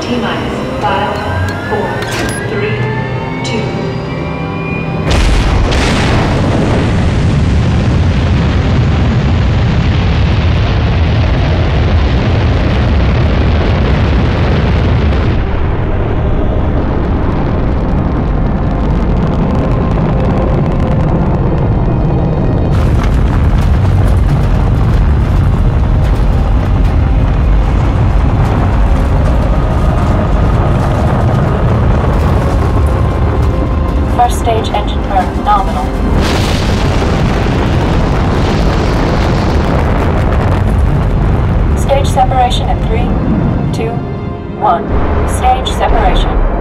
T-minus 5, 4, 3, 2. First stage engine burn nominal. Stage separation in 3, 2, 1. Stage separation.